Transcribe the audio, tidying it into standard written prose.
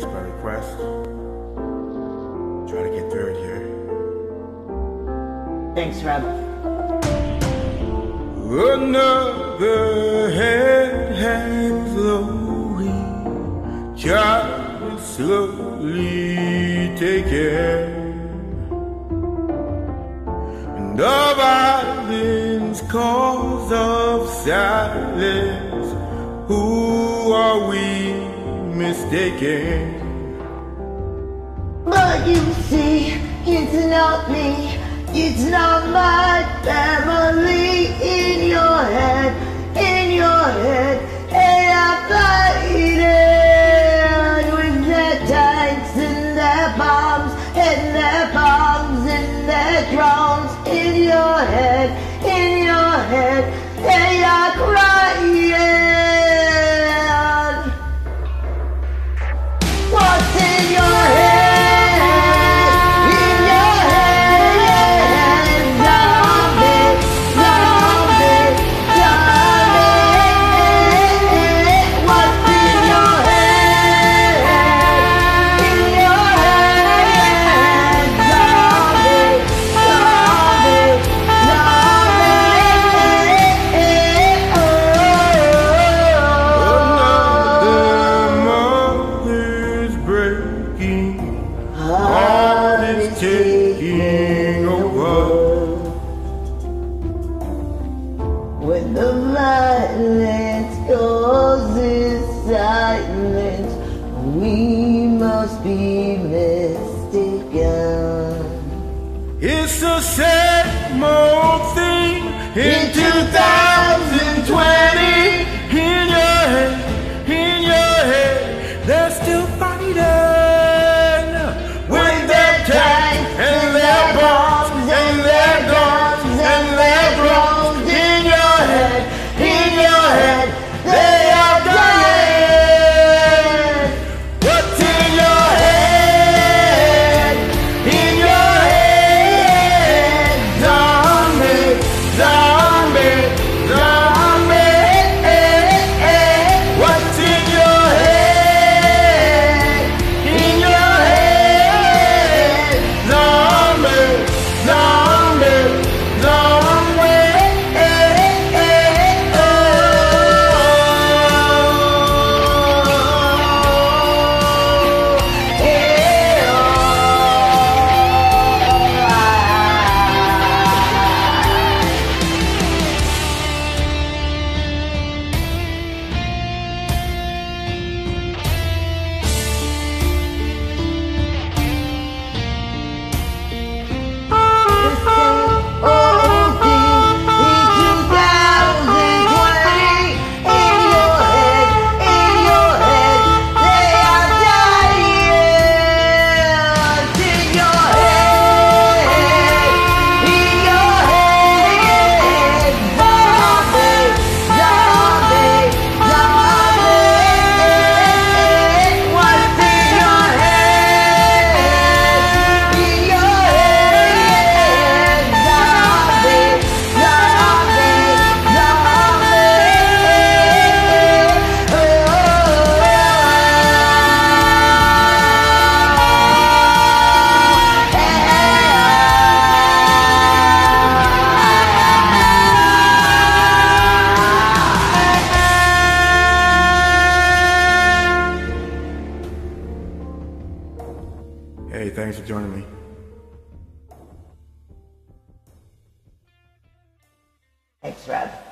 verse by request. Try to get through it here. Thanks, Rob. Another hand hangs flowing, child slowly taken, and the violence cause of silence. Who are we mistaken? But you see, it's not me. It's not my family. In your head, they are fighting with their tanks and their bombs and their bombs and their drones. In your head, they are crying. What's in your head? Taking over. When the violence causes silence, we must be mistaken. It's the same old thing in 2020. In your head, they're still fighting. Hey, thanks for joining me. Thanks, Rob.